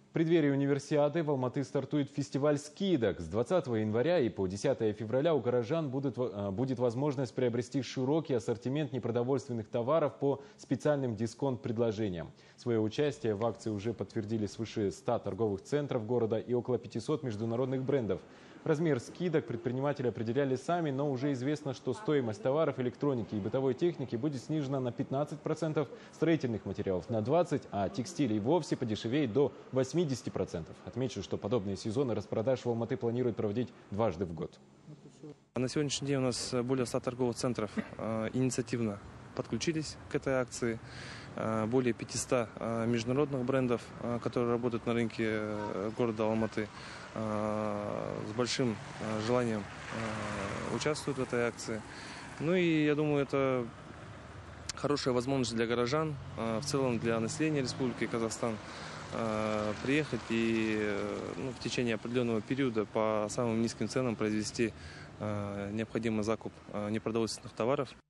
В преддверии универсиады в Алматы стартует фестиваль скидок. С 20 января и по 10 февраля у горожан будет возможность приобрести широкий ассортимент непродовольственных товаров по специальным дисконт-предложениям. Свое участие в акции уже подтвердили свыше 100 торговых центров города и около 500 международных брендов. Размер скидок предприниматели определяли сами, но уже известно, что стоимость товаров, электроники и бытовой техники будет снижена на 15%, строительных материалов на 20%, а текстиль и вовсе подешевеет до 80%. Отмечу, что подобные сезоны распродаж в Алматы планируют проводить дважды в год. На сегодняшний день у нас более 100 торговых центров инициативно подключились к этой акции. Более 500 международных брендов, которые работают на рынке города Алматы, с большим желанием участвуют в этой акции. Ну и я думаю, это хорошая возможность для горожан, в целом для населения Республики Казахстан, приехать и в течение определенного периода по самым низким ценам произвести необходимый закуп непродовольственных товаров.